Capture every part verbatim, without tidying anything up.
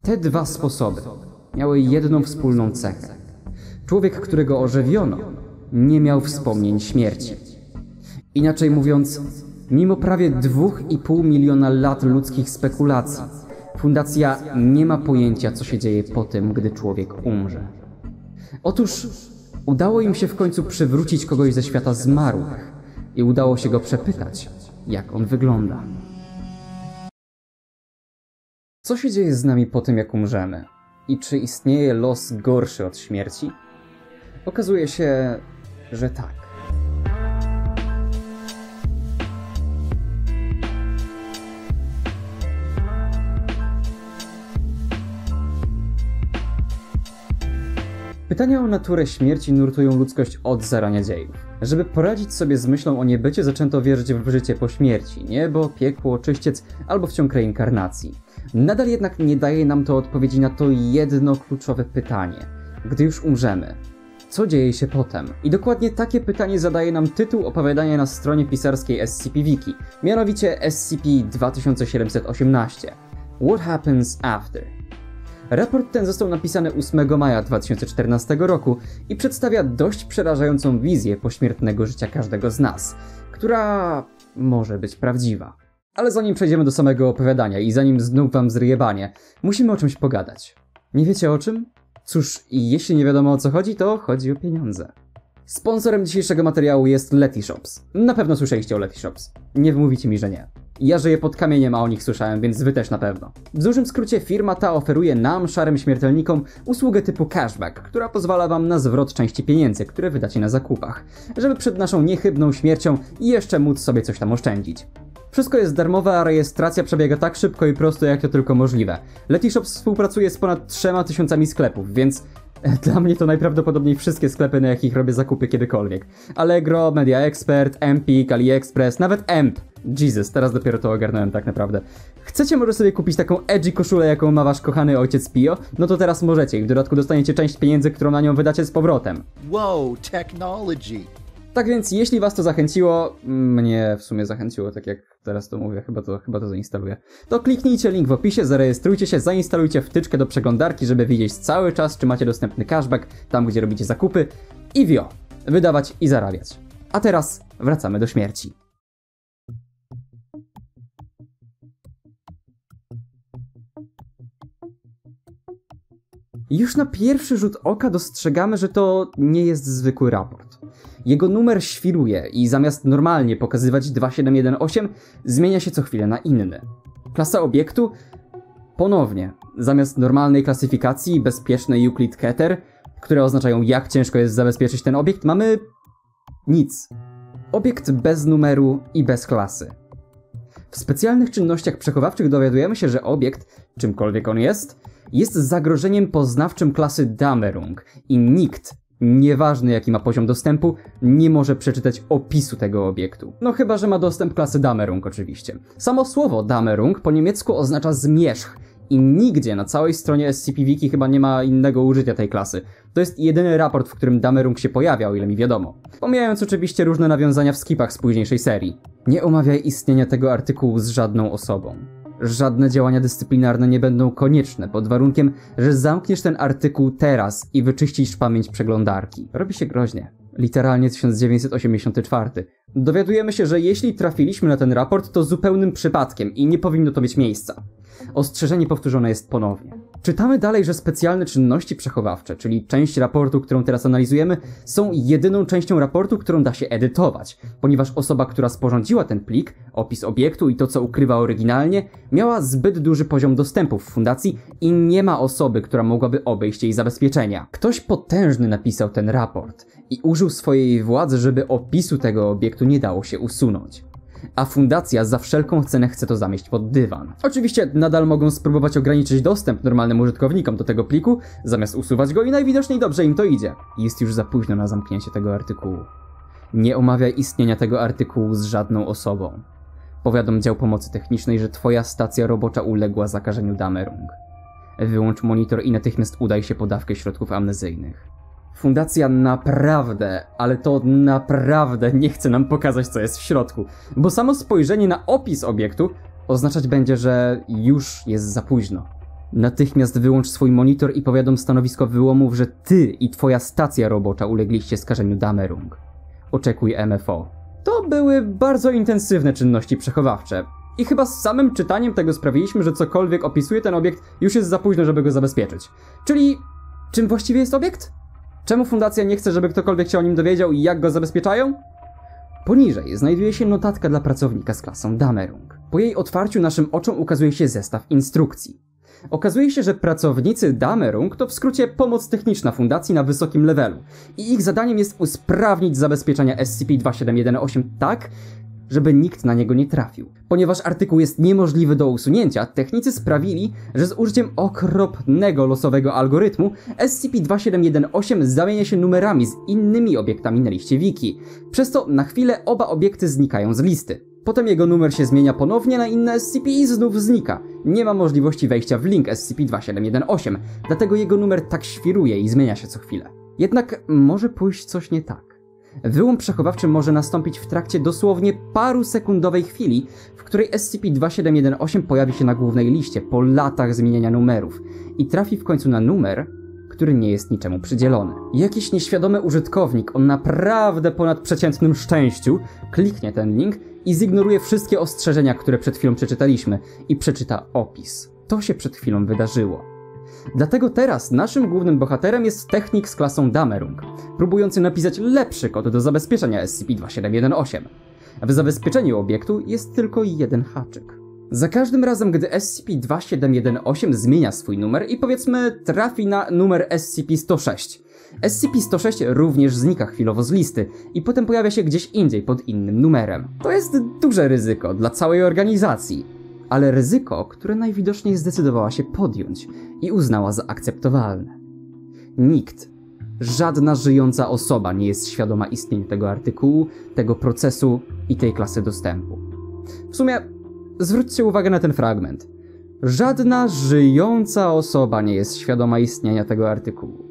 Te dwa sposoby miały jedną wspólną cechę. Człowiek, którego ożywiono, nie miał wspomnień śmierci. Inaczej mówiąc, mimo prawie dwóch i pół miliona lat ludzkich spekulacji, Fundacja nie ma pojęcia, co się dzieje po tym, gdy człowiek umrze. Otóż udało im się w końcu przywrócić kogoś ze świata zmarłych i udało się go przepytać, jak on wygląda. Co się dzieje z nami po tym, jak umrzemy? I czy istnieje los gorszy od śmierci? Okazuje się, że tak. Pytania o naturę śmierci nurtują ludzkość od zarania dziejów. Żeby poradzić sobie z myślą o niebycie, zaczęto wierzyć w życie po śmierci, niebo, piekło, czyściec albo wciąg reinkarnacji. Nadal jednak nie daje nam to odpowiedzi na to jedno kluczowe pytanie. Gdy już umrzemy, co dzieje się potem? I dokładnie takie pytanie zadaje nam tytuł opowiadania na stronie pisarskiej S C P Wiki, mianowicie S C P dwa tysiące siedemset osiemnaście. What happens after? Raport ten został napisany ósmego maja dwa tysiące czternastego roku i przedstawia dość przerażającą wizję pośmiertnego życia każdego z nas, która może być prawdziwa. Ale zanim przejdziemy do samego opowiadania i zanim znów wam zryjebanie, musimy o czymś pogadać. Nie wiecie o czym? Cóż, jeśli nie wiadomo o co chodzi, to chodzi o pieniądze. Sponsorem dzisiejszego materiału jest Letyshops. Na pewno słyszeliście o Letyshops. Nie wmówicie mi, że nie. Ja żyję pod kamieniem, a o nich słyszałem, więc wy też na pewno. W dużym skrócie firma ta oferuje nam, szarym śmiertelnikom, usługę typu cashback, która pozwala wam na zwrot części pieniędzy, które wydacie na zakupach, żeby przed naszą niechybną śmiercią jeszcze móc sobie coś tam oszczędzić. Wszystko jest darmowe, a rejestracja przebiega tak szybko i prosto, jak to tylko możliwe. Letyshops współpracuje z ponad trzema tysiącami sklepów, więc dla mnie to najprawdopodobniej wszystkie sklepy, na jakich robię zakupy kiedykolwiek. Allegro, Media Expert, Empik, AliExpress, nawet Emp. Jesus, teraz dopiero to ogarnąłem tak naprawdę. Chcecie może sobie kupić taką edgy koszulę, jaką ma wasz kochany ojciec Pio? No to teraz możecie i w dodatku dostaniecie część pieniędzy, którą na nią wydacie z powrotem. Wow, technology. Tak więc, jeśli was to zachęciło, mnie w sumie zachęciło, tak jak teraz to mówię, chyba to, chyba to zainstaluję, to kliknijcie link w opisie, zarejestrujcie się, zainstalujcie wtyczkę do przeglądarki, żeby widzieć cały czas, czy macie dostępny cashback tam, gdzie robicie zakupy i wio, wydawać i zarabiać. A teraz wracamy do śmierci. Już na pierwszy rzut oka dostrzegamy, że to nie jest zwykły raport. Jego numer świruje i zamiast normalnie pokazywać dwa siedem jeden osiem, zmienia się co chwilę na inny. Klasa obiektu? Ponownie, zamiast normalnej klasyfikacji bezpieczne Euclid-Keter, które oznaczają jak ciężko jest zabezpieczyć ten obiekt, mamy nic. Obiekt bez numeru i bez klasy. W specjalnych czynnościach przechowawczych dowiadujemy się, że obiekt, czymkolwiek on jest, jest zagrożeniem poznawczym klasy Damerung i nikt, nieważny jaki ma poziom dostępu, nie może przeczytać opisu tego obiektu. No chyba, że ma dostęp klasy Damerung oczywiście. Samo słowo Damerung po niemiecku oznacza zmierzch i nigdzie na całej stronie S C P Wiki chyba nie ma innego użycia tej klasy. To jest jedyny raport, w którym Damerung się pojawiał, o ile mi wiadomo. Pomijając oczywiście różne nawiązania w skipach z późniejszej serii. Nie omawiaj istnienia tego artykułu z żadną osobą. Żadne działania dyscyplinarne nie będą konieczne, pod warunkiem, że zamkniesz ten artykuł teraz i wyczyścisz pamięć przeglądarki. Robi się groźnie. Literalnie tysiąc dziewięćset osiemdziesiąty czwarty. Dowiadujemy się, że jeśli trafiliśmy na ten raport, to zupełnym przypadkiem i nie powinno to mieć miejsca. Ostrzeżenie powtórzone jest ponownie. Czytamy dalej, że specjalne czynności przechowawcze, czyli część raportu, którą teraz analizujemy, są jedyną częścią raportu, którą da się edytować, ponieważ osoba, która sporządziła ten plik, opis obiektu i to, co ukrywa oryginalnie, miała zbyt duży poziom dostępu w fundacji i nie ma osoby, która mogłaby obejść jej zabezpieczenia. Ktoś potężny napisał ten raport i użył swojej władzy, żeby opisu tego obiektu nie dało się usunąć. A fundacja za wszelką cenę chce to zamieść pod dywan. Oczywiście nadal mogą spróbować ograniczyć dostęp normalnym użytkownikom do tego pliku, zamiast usuwać go i najwidoczniej dobrze im to idzie. Jest już za późno na zamknięcie tego artykułu. Nie omawiaj istnienia tego artykułu z żadną osobą. Powiadom dział pomocy technicznej, że twoja stacja robocza uległa zakażeniu Damerung. Wyłącz monitor i natychmiast udaj się po dawkę środków amnezyjnych. Fundacja naprawdę, ale to naprawdę nie chce nam pokazać, co jest w środku, bo samo spojrzenie na opis obiektu oznaczać będzie, że już jest za późno. Natychmiast wyłącz swój monitor i powiadom stanowisko wyłomów, że ty i twoja stacja robocza ulegliście skażeniu Damerung. Oczekuj M F O. To były bardzo intensywne czynności przechowawcze. I chyba z samym czytaniem tego sprawiliśmy, że cokolwiek opisuje ten obiekt, już jest za późno, żeby go zabezpieczyć. Czyli czym właściwie jest obiekt? Czemu fundacja nie chce, żeby ktokolwiek się o nim dowiedział i jak go zabezpieczają? Poniżej znajduje się notatka dla pracownika z klasą Damerung. Po jej otwarciu naszym oczom ukazuje się zestaw instrukcji. Okazuje się, że pracownicy Damerung to w skrócie pomoc techniczna fundacji na wysokim levelu i ich zadaniem jest usprawnić zabezpieczenia S C P dwa siedem jeden osiem tak, żeby nikt na niego nie trafił. Ponieważ artykuł jest niemożliwy do usunięcia, technicy sprawili, że z użyciem okropnego losowego algorytmu S C P dwa siedem jeden osiem zamienia się numerami z innymi obiektami na liście wiki. Przez to na chwilę oba obiekty znikają z listy. Potem jego numer się zmienia ponownie na inne S C P i znów znika. Nie ma możliwości wejścia w link S C P dwa siedem jeden osiem, dlatego jego numer tak świruje i zmienia się co chwilę. Jednak może pójść coś nie tak. Wyłom przechowawczy może nastąpić w trakcie dosłownie paru sekundowej chwili, w której S C P dwa siedem jeden osiem pojawi się na głównej liście po latach zmieniania numerów i trafi w końcu na numer, który nie jest niczemu przydzielony. Jakiś nieświadomy użytkownik o naprawdę ponadprzeciętnym szczęściu kliknie ten link i zignoruje wszystkie ostrzeżenia, które przed chwilą przeczytaliśmy i przeczyta opis. To się przed chwilą wydarzyło. Dlatego teraz naszym głównym bohaterem jest technik z klasą Damerung, próbujący napisać lepszy kod do zabezpieczenia S C P dwa siedem jeden osiem. W zabezpieczeniu obiektu jest tylko jeden haczyk. Za każdym razem, gdy S C P dwa siedem jeden osiem zmienia swój numer i powiedzmy trafi na numer S C P sto sześć, S C P sto sześć również znika chwilowo z listy i potem pojawia się gdzieś indziej pod innym numerem. To jest duże ryzyko dla całej organizacji, ale ryzyko, które najwidoczniej zdecydowała się podjąć i uznała za akceptowalne. Nikt, żadna żyjąca osoba nie jest świadoma istnienia tego artykułu, tego procesu i tej klasy dostępu. W sumie zwróćcie uwagę na ten fragment. Żadna żyjąca osoba nie jest świadoma istnienia tego artykułu.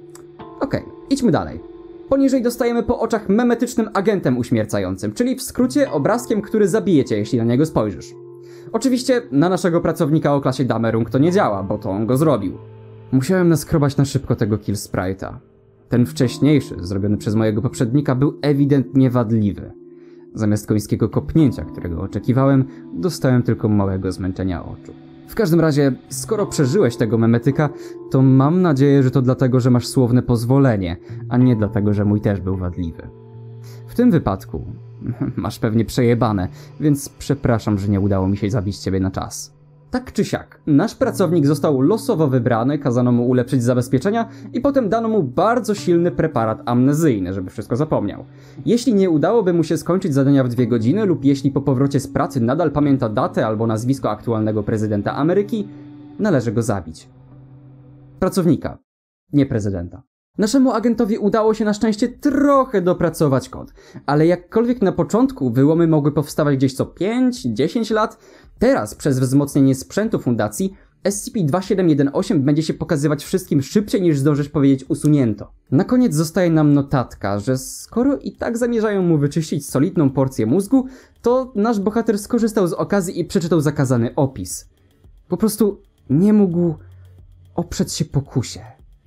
Okej, okay, idźmy dalej. Poniżej dostajemy po oczach memetycznym agentem uśmiercającym, czyli w skrócie obrazkiem, który zabije cię, jeśli na niego spojrzysz. Oczywiście na naszego pracownika o klasie Damerung to nie działa, bo to on go zrobił. Musiałem naskrobać na szybko tego kill sprite'a. Ten wcześniejszy, zrobiony przez mojego poprzednika, był ewidentnie wadliwy. Zamiast końskiego kopnięcia, którego oczekiwałem, dostałem tylko małego zmęczenia oczu. W każdym razie, skoro przeżyłeś tego memetyka, to mam nadzieję, że to dlatego, że masz słowne pozwolenie, a nie dlatego, że mój też był wadliwy. W tym wypadku masz pewnie przejebane, więc przepraszam, że nie udało mi się zabić ciebie na czas. Tak czy siak, nasz pracownik został losowo wybrany, kazano mu ulepszyć zabezpieczenia i potem dano mu bardzo silny preparat amnezyjny, żeby wszystko zapomniał. Jeśli nie udałoby mu się skończyć zadania w dwie godziny lub jeśli po powrocie z pracy nadal pamięta datę albo nazwisko aktualnego prezydenta Ameryki, należy go zabić. Pracownika, nie prezydenta. Naszemu agentowi udało się na szczęście trochę dopracować kod, ale jakkolwiek na początku wyłomy mogły powstawać gdzieś co pięć do dziesięciu lat, teraz przez wzmocnienie sprzętu fundacji S C P dwa siedem jeden osiem będzie się pokazywać wszystkim szybciej niż zdążysz powiedzieć usunięto. Na koniec zostaje nam notatka, że skoro i tak zamierzają mu wyczyścić solidną porcję mózgu, to nasz bohater skorzystał z okazji i przeczytał zakazany opis. Po prostu nie mógł oprzeć się pokusie.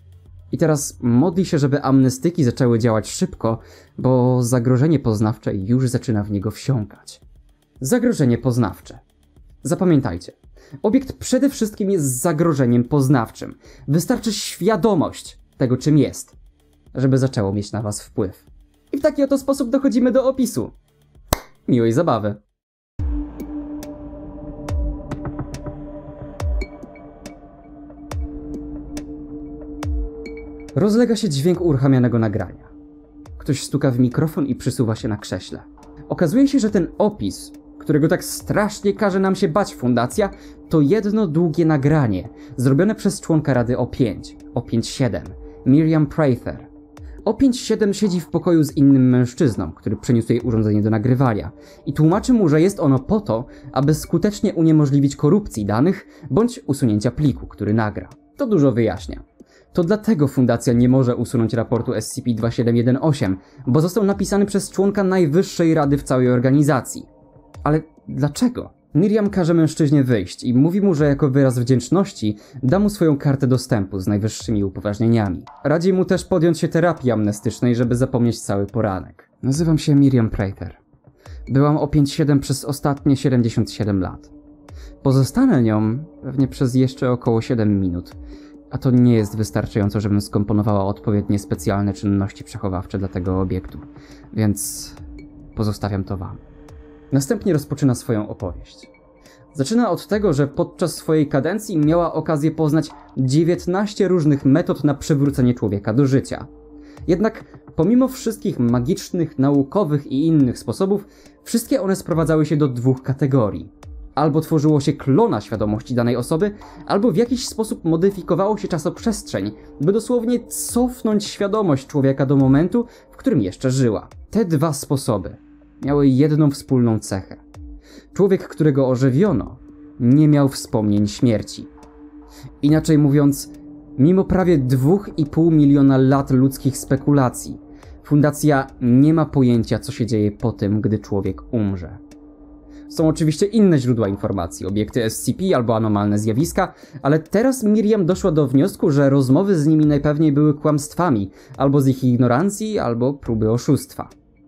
I teraz modli się, żeby amnestyki zaczęły działać szybko, bo zagrożenie poznawcze już zaczyna w niego wsiąkać. Zagrożenie poznawcze. Zapamiętajcie, obiekt przede wszystkim jest zagrożeniem poznawczym. Wystarczy świadomość tego, czym jest, żeby zaczęło mieć na was wpływ. I w taki oto sposób dochodzimy do opisu. Miłej zabawy. Rozlega się dźwięk uruchamianego nagrania. Ktoś stuka w mikrofon i przysuwa się na krześle. Okazuje się, że ten opis, którego tak strasznie każe nam się bać fundacja, to jedno długie nagranie, zrobione przez członka Rady O pięć, O pięć siedem, Miriam Prather. O pięć siedem siedzi w pokoju z innym mężczyzną, który przyniósł jej urządzenie do nagrywania i tłumaczy mu, że jest ono po to, aby skutecznie uniemożliwić korupcji danych bądź usunięcia pliku, który nagra. To dużo wyjaśnia. To dlatego fundacja nie może usunąć raportu S C P dwa siedem jeden osiem, bo został napisany przez członka najwyższej rady w całej organizacji. Ale dlaczego? Miriam każe mężczyźnie wyjść i mówi mu, że jako wyraz wdzięczności da mu swoją kartę dostępu z najwyższymi upoważnieniami. Radzi mu też podjąć się terapii amnestycznej, żeby zapomnieć cały poranek. Nazywam się Miriam Prather. Byłam O pięć siedem przez ostatnie siedemdziesiąt siedem lat. Pozostanę nią pewnie przez jeszcze około siedem minut, a to nie jest wystarczająco, żebym skomponowała odpowiednie specjalne czynności przechowawcze dla tego obiektu, więc pozostawiam to wam. Następnie rozpoczyna swoją opowieść. Zaczyna od tego, że podczas swojej kadencji miała okazję poznać dziewiętnaście różnych metod na przywrócenie człowieka do życia. Jednak pomimo wszystkich magicznych, naukowych i innych sposobów, wszystkie one sprowadzały się do dwóch kategorii. Albo tworzyło się klona świadomości danej osoby, albo w jakiś sposób modyfikowało się czasoprzestrzeń, by dosłownie cofnąć świadomość człowieka do momentu, w którym jeszcze żyła. Te dwa sposoby miały jedną wspólną cechę. Człowiek, którego ożywiono, nie miał wspomnień śmierci. Inaczej mówiąc, mimo prawie dwóch i pół miliona lat ludzkich spekulacji, Fundacja nie ma pojęcia, co się dzieje po tym, gdy człowiek umrze. Są oczywiście inne źródła informacji, obiekty S C P albo anomalne zjawiska, ale teraz Miriam doszła do wniosku, że rozmowy z nimi najpewniej były kłamstwami, albo z ich ignorancji, albo próby oszustwa.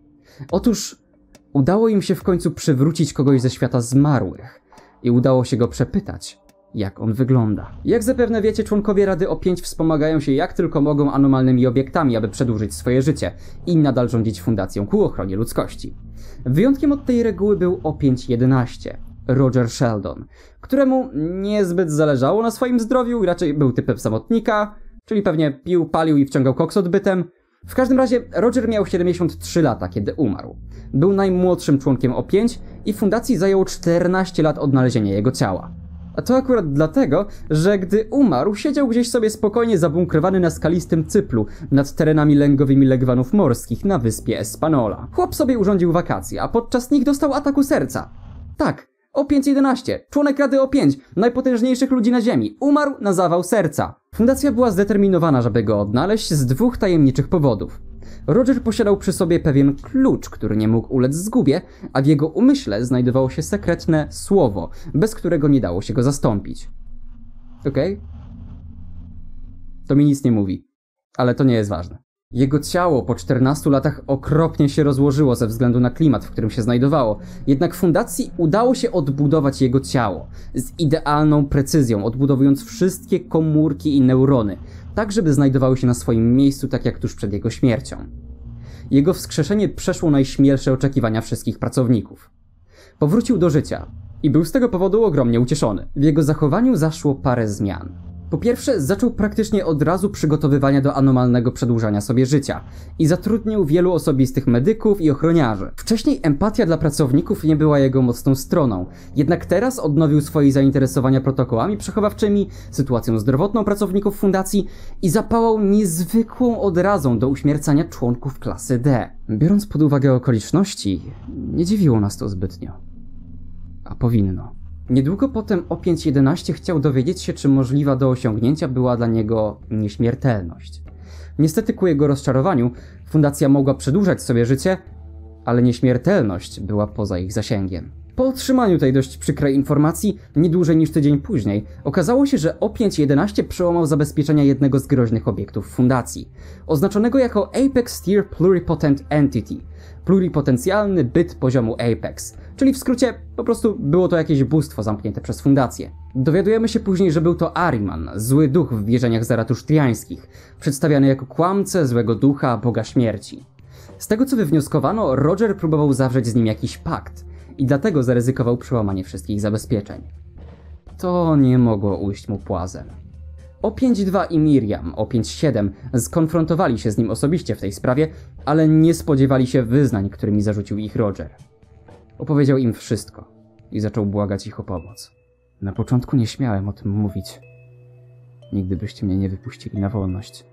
Otóż udało im się w końcu przywrócić kogoś ze świata zmarłych i udało się go przepytać, jak on wygląda. Jak zapewne wiecie, członkowie Rady O pięć wspomagają się jak tylko mogą anomalnymi obiektami, aby przedłużyć swoje życie i nadal rządzić fundacją ku ochronie ludzkości. Wyjątkiem od tej reguły był O pięć jedenaście, Roger Sheldon, któremu niezbyt zależało na swoim zdrowiu, raczej był typem samotnika, czyli pewnie pił, palił i wciągał koks odbytem. W każdym razie Roger miał siedemdziesiąt trzy lata, kiedy umarł. Był najmłodszym członkiem O pięć i fundacji zajęło czternaście lat odnalezienia jego ciała. A to akurat dlatego, że gdy umarł, siedział gdzieś sobie spokojnie zabunkrowany na skalistym cyplu nad terenami lęgowymi legwanów morskich na wyspie Espanola. Chłop sobie urządził wakacje, a podczas nich dostał ataku serca. Tak, O pięć jedenaście, członek Rady O pięć, najpotężniejszych ludzi na Ziemi, umarł na zawał serca. Fundacja była zdeterminowana, żeby go odnaleźć z dwóch tajemniczych powodów. Roger posiadał przy sobie pewien klucz, który nie mógł ulec zgubie, a w jego umyśle znajdowało się sekretne słowo, bez którego nie dało się go zastąpić. Okej? Okay? To mi nic nie mówi, ale to nie jest ważne. Jego ciało po czternastu latach okropnie się rozłożyło ze względu na klimat, w którym się znajdowało. Jednak fundacji udało się odbudować jego ciało z idealną precyzją, odbudowując wszystkie komórki i neurony, tak żeby znajdowały się na swoim miejscu, tak jak tuż przed jego śmiercią. Jego wskrzeszenie przeszło najśmielsze oczekiwania wszystkich pracowników. Powrócił do życia i był z tego powodu ogromnie ucieszony. W jego zachowaniu zaszło parę zmian. Po pierwsze, zaczął praktycznie od razu przygotowywania do anomalnego przedłużania sobie życia i zatrudnił wielu osobistych medyków i ochroniarzy. Wcześniej empatia dla pracowników nie była jego mocną stroną, jednak teraz odnowił swoje zainteresowania protokołami przechowawczymi, sytuacją zdrowotną pracowników fundacji i zapałał niezwykłą odrazą do uśmiercania członków klasy D. Biorąc pod uwagę okoliczności, nie dziwiło nas to zbytnio. A powinno. Niedługo potem O pięć jedenaście chciał dowiedzieć się, czy możliwa do osiągnięcia była dla niego nieśmiertelność. Niestety ku jego rozczarowaniu fundacja mogła przedłużać sobie życie, ale nieśmiertelność była poza ich zasięgiem. Po otrzymaniu tej dość przykrej informacji, nie dłużej niż tydzień później, okazało się, że O pięć jedenaście przełamał zabezpieczenia jednego z groźnych obiektów fundacji, oznaczonego jako Apex Tier Pluripotent Entity, pluripotencjalny byt poziomu Apex, czyli w skrócie po prostu było to jakieś bóstwo zamknięte przez fundację. Dowiadujemy się później, że był to Ahriman, zły duch w wierzeniach zaratusztriańskich, przedstawiany jako kłamcę, złego ducha, boga śmierci. Z tego co wywnioskowano, Roger próbował zawrzeć z nim jakiś pakt i dlatego zaryzykował przełamanie wszystkich zabezpieczeń. To nie mogło ujść mu płazem. O pięć dwa i Miriam, O pięć siedem skonfrontowali się z nim osobiście w tej sprawie, ale nie spodziewali się wyznań, którymi zarzucił ich Roger. Opowiedział im wszystko i zaczął błagać ich o pomoc. Na początku nie śmiałem o tym mówić. Nigdy byście mnie nie wypuścili na wolność.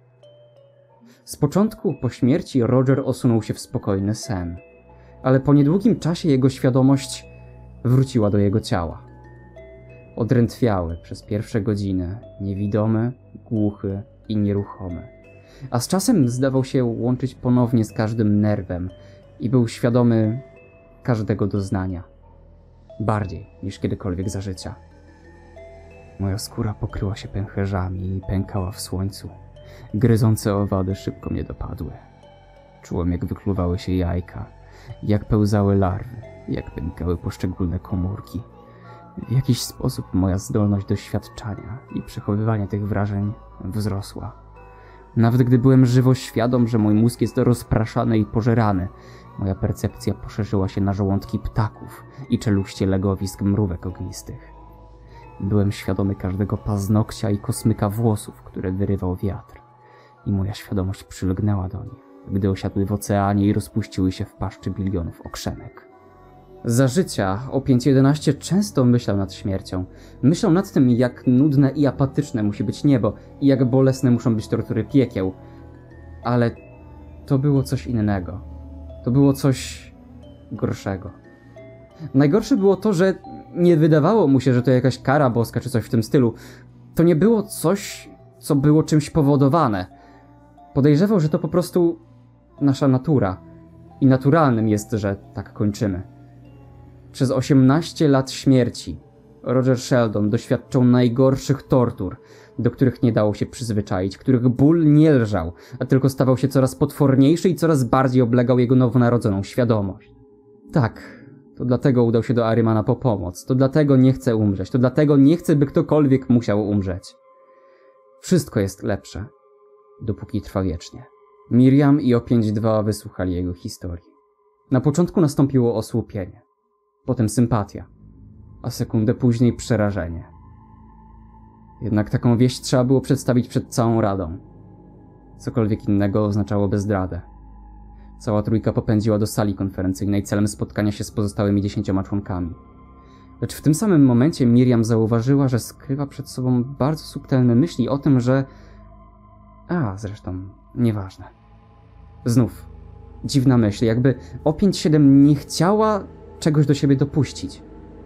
Z początku po śmierci Roger osunął się w spokojny sen, ale po niedługim czasie jego świadomość wróciła do jego ciała. Odrętwiały przez pierwsze godziny, niewidomy, głuchy i nieruchomy. A z czasem zdawał się łączyć ponownie z każdym nerwem i był świadomy każdego doznania. Bardziej niż kiedykolwiek za życia. Moja skóra pokryła się pęcherzami i pękała w słońcu. Gryzące owady szybko mnie dopadły. Czułem, jak wykluwały się jajka, jak pełzały larwy, jak pękały poszczególne komórki. W jakiś sposób moja zdolność doświadczania i przechowywania tych wrażeń wzrosła. Nawet gdy byłem żywo świadom, że mój mózg jest rozpraszany i pożerany, moja percepcja poszerzyła się na żołądki ptaków i czeluście legowisk mrówek ognistych. Byłem świadomy każdego paznokcia i kosmyka włosów, które wyrywał wiatr. I moja świadomość przylgnęła do nich, gdy osiadły w oceanie i rozpuściły się w paszczy bilionów okrzemek. Za życia O pięć jedenaście często myślał nad śmiercią. Myślał nad tym, jak nudne i apatyczne musi być niebo i jak bolesne muszą być tortury piekieł. Ale to było coś innego. To było coś gorszego. Najgorsze było to, że nie wydawało mu się, że to jakaś kara boska czy coś w tym stylu. To nie było coś, co było czymś powodowane. Podejrzewał, że to po prostu nasza natura. I naturalnym jest, że tak kończymy. Przez osiemnaście lat śmierci Roger Sheldon doświadczał najgorszych tortur, do których nie dało się przyzwyczaić, których ból nie lżał, a tylko stawał się coraz potworniejszy i coraz bardziej oblegał jego nowonarodzoną świadomość. Tak, to dlatego udał się do Arymana po pomoc, to dlatego nie chce umrzeć, to dlatego nie chce, by ktokolwiek musiał umrzeć. Wszystko jest lepsze, dopóki trwa wiecznie. Miriam i O pięć dwa wysłuchali jego historii. Na początku nastąpiło osłupienie, potem sympatia, a sekundę później przerażenie. Jednak taką wieść trzeba było przedstawić przed całą radą. Cokolwiek innego oznaczałoby zdradę. Cała trójka popędziła do sali konferencyjnej celem spotkania się z pozostałymi dziesięcioma członkami. Lecz w tym samym momencie Miriam zauważyła, że skrywa przed sobą bardzo subtelne myśli o tym, że... A, zresztą, nieważne. Znów, dziwna myśl, jakby O pięć siedem nie chciała czegoś do siebie dopuścić.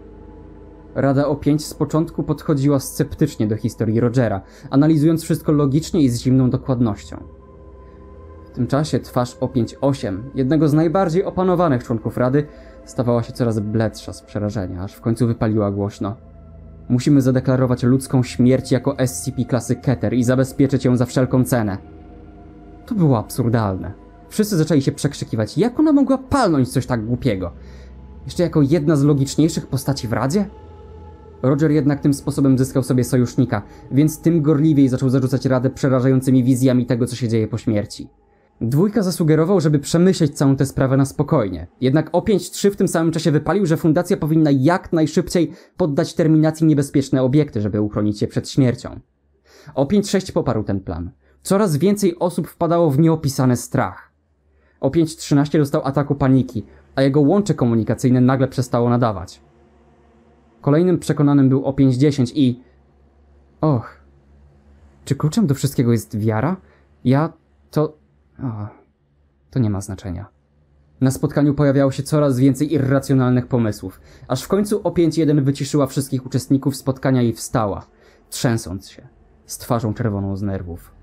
Rada O pięć z początku podchodziła sceptycznie do historii Rogera, analizując wszystko logicznie i z zimną dokładnością. W tym czasie twarz O pięć osiem, jednego z najbardziej opanowanych członków Rady, stawała się coraz bledsza z przerażenia, aż w końcu wypaliła głośno. Musimy zadeklarować ludzką śmierć jako S C P klasy Keter i zabezpieczyć ją za wszelką cenę. To było absurdalne. Wszyscy zaczęli się przekrzykiwać, jak ona mogła palnąć coś tak głupiego. Jeszcze jako jedna z logiczniejszych postaci w Radzie? Roger jednak tym sposobem zyskał sobie sojusznika, więc tym gorliwiej zaczął zarzucać Radę przerażającymi wizjami tego, co się dzieje po śmierci. Dwójka zasugerował, żeby przemyśleć całą tę sprawę na spokojnie. Jednak O pięć trzy w tym samym czasie wypalił, że fundacja powinna jak najszybciej poddać terminacji niebezpieczne obiekty, żeby uchronić je przed śmiercią. O pięć sześć poparł ten plan. Coraz więcej osób wpadało w nieopisany strach. O pięć trzynaście dostał ataku paniki, a jego łącze komunikacyjne nagle przestało nadawać. Kolejnym przekonanym był O pięć dziesięć i... Och... Czy kluczem do wszystkiego jest wiara? Ja... to... O, to nie ma znaczenia. Na spotkaniu pojawiało się coraz więcej irracjonalnych pomysłów, aż w końcu O pięć jeden wyciszyła wszystkich uczestników spotkania i wstała, trzęsąc się, z twarzą czerwoną z nerwów.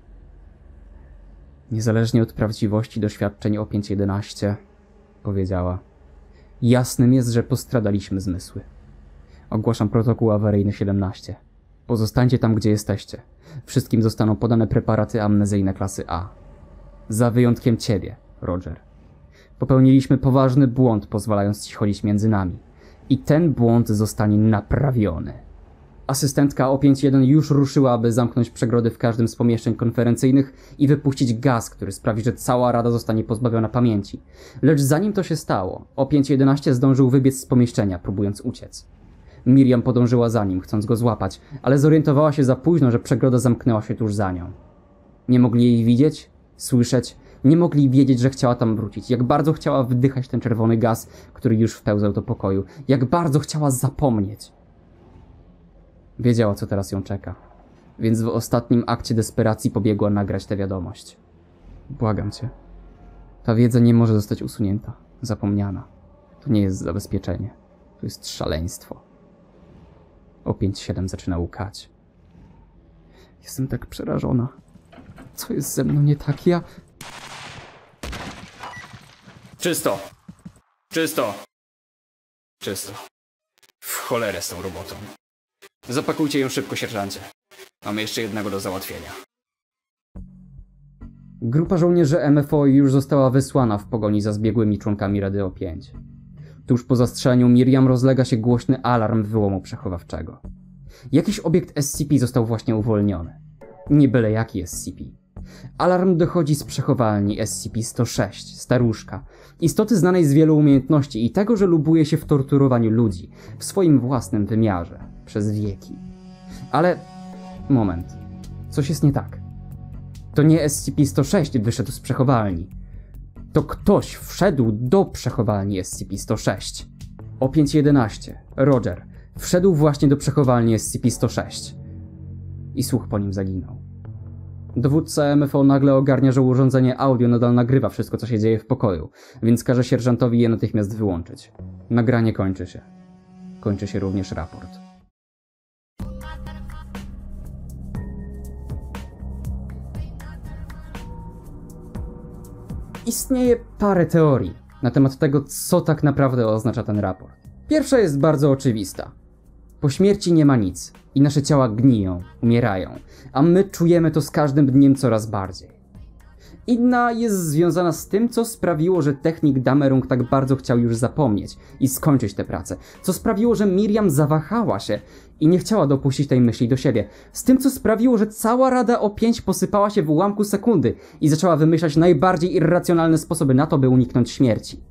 Niezależnie od prawdziwości doświadczeń O pięć jedenaście, powiedziała, jasnym jest, że postradaliśmy zmysły. Ogłaszam protokół awaryjny siedemnaście. Pozostańcie tam, gdzie jesteście. Wszystkim zostaną podane preparaty amnezyjne klasy A. Za wyjątkiem ciebie, Roger. Popełniliśmy poważny błąd, pozwalając ci chodzić między nami. I ten błąd zostanie naprawiony. Asystentka O pięć jeden już ruszyła, aby zamknąć przegrody w każdym z pomieszczeń konferencyjnych i wypuścić gaz, który sprawi, że cała rada zostanie pozbawiona pamięci. Lecz zanim to się stało, O pięć jedenaście zdążył wybiec z pomieszczenia, próbując uciec. Miriam podążyła za nim, chcąc go złapać, ale zorientowała się za późno, że przegroda zamknęła się tuż za nią. Nie mogli jej widzieć, słyszeć, nie mogli wiedzieć, że chciała tam wrócić, jak bardzo chciała wdychać ten czerwony gaz, który już wpełzał do pokoju, jak bardzo chciała zapomnieć. Wiedziała, co teraz ją czeka, więc w ostatnim akcie desperacji pobiegła nagrać tę wiadomość. Błagam cię. Ta wiedza nie może zostać usunięta, zapomniana. To nie jest zabezpieczenie. To jest szaleństwo. O pięć siedem zaczyna łkać. Jestem tak przerażona. Co jest ze mną nie tak? Ja... Czysto. Czysto. Czysto. cholerę z tą robotą. Zapakujcie ją szybko, sierżancie. Mamy jeszcze jednego do załatwienia. Grupa żołnierzy M F O już została wysłana w pogoni za zbiegłymi członkami Radio pięć. Tuż po zastrzeleniu Miriam rozlega się głośny alarm wyłomu przechowawczego. Jakiś obiekt S C P został właśnie uwolniony. Nie byle jaki S C P. Alarm dochodzi z przechowalni S C P sto sześć, staruszka, istoty znanej z wielu umiejętności i tego, że lubuje się w torturowaniu ludzi w swoim własnym wymiarze, przez wieki. Ale... moment. Coś jest nie tak. To nie S C P sto sześć wyszedł z przechowalni. To ktoś wszedł do przechowalni S C P sto sześć. O pięć jedenaście, Roger, wszedł właśnie do przechowalni S C P sto sześć. I słuch po nim zaginął. Dowódca M F O nagle ogarnia, że urządzenie audio nadal nagrywa wszystko, co się dzieje w pokoju, więc każe sierżantowi je natychmiast wyłączyć. Nagranie kończy się. Kończy się również raport. Istnieje parę teorii na temat tego, co tak naprawdę oznacza ten raport. Pierwsza jest bardzo oczywista. Po śmierci nie ma nic i nasze ciała gniją, umierają, a my czujemy to z każdym dniem coraz bardziej. Inna jest związana z tym, co sprawiło, że technik Damerung tak bardzo chciał już zapomnieć i skończyć tę pracę, co sprawiło, że Miriam zawahała się i nie chciała dopuścić tej myśli do siebie, z tym, co sprawiło, że cała Rada O pięć posypała się w ułamku sekundy i zaczęła wymyślać najbardziej irracjonalne sposoby na to, by uniknąć śmierci.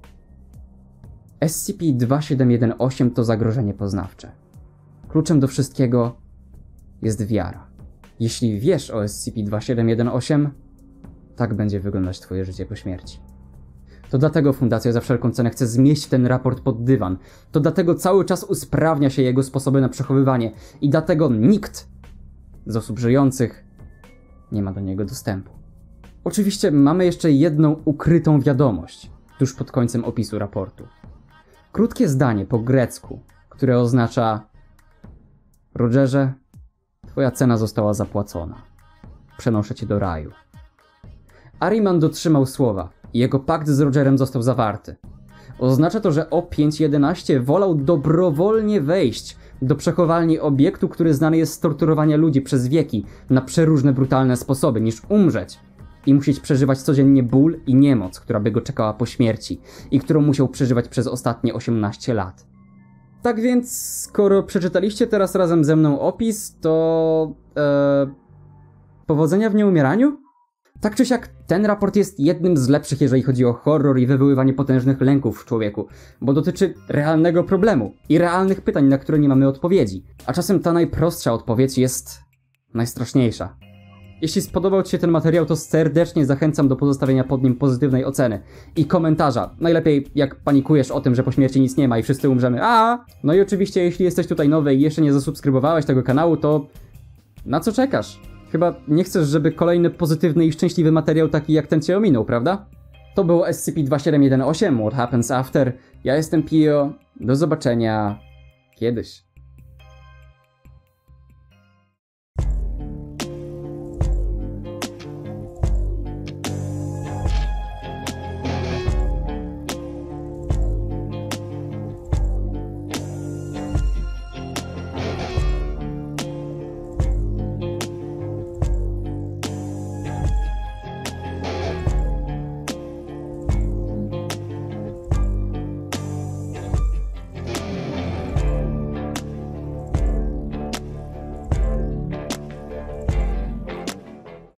S C P dwa siedem jeden osiem to zagrożenie poznawcze. Kluczem do wszystkiego jest wiara. Jeśli wiesz o S C P dwa siedem jeden osiem, tak będzie wyglądać twoje życie po śmierci. To dlatego Fundacja za wszelką cenę chce zmieść ten raport pod dywan. To dlatego cały czas usprawnia się jego sposoby na przechowywanie. I dlatego nikt z osób żyjących nie ma do niego dostępu. Oczywiście mamy jeszcze jedną ukrytą wiadomość tuż pod końcem opisu raportu. Krótkie zdanie po grecku, które oznacza: Rogerze, twoja cena została zapłacona. Przenoszę cię do raju. Ahriman dotrzymał słowa i jego pakt z Rogerem został zawarty. Oznacza to, że O pięć jedenaście wolał dobrowolnie wejść do przechowalni obiektu, który znany jest z torturowania ludzi przez wieki na przeróżne brutalne sposoby, niż umrzeć i musieć przeżywać codziennie ból i niemoc, która by go czekała po śmierci i którą musiał przeżywać przez ostatnie osiemnaście lat. Tak więc, skoro przeczytaliście teraz razem ze mną opis, to... Ee, powodzenia w nieumieraniu? Tak czy siak, ten raport jest jednym z lepszych, jeżeli chodzi o horror i wywoływanie potężnych lęków w człowieku, bo dotyczy realnego problemu i realnych pytań, na które nie mamy odpowiedzi. A czasem ta najprostsza odpowiedź jest najstraszniejsza. Jeśli spodobał ci się ten materiał, to serdecznie zachęcam do pozostawienia pod nim pozytywnej oceny i komentarza. Najlepiej jak panikujesz o tym, że po śmierci nic nie ma i wszyscy umrzemy. A! No i oczywiście, jeśli jesteś tutaj nowy i jeszcze nie zasubskrybowałeś tego kanału, to na co czekasz? Chyba nie chcesz, żeby kolejny pozytywny i szczęśliwy materiał taki jak ten cię ominął, prawda? To było S C P dwa siedem jeden osiem, What Happens After. Ja jestem Pio. Do zobaczenia kiedyś.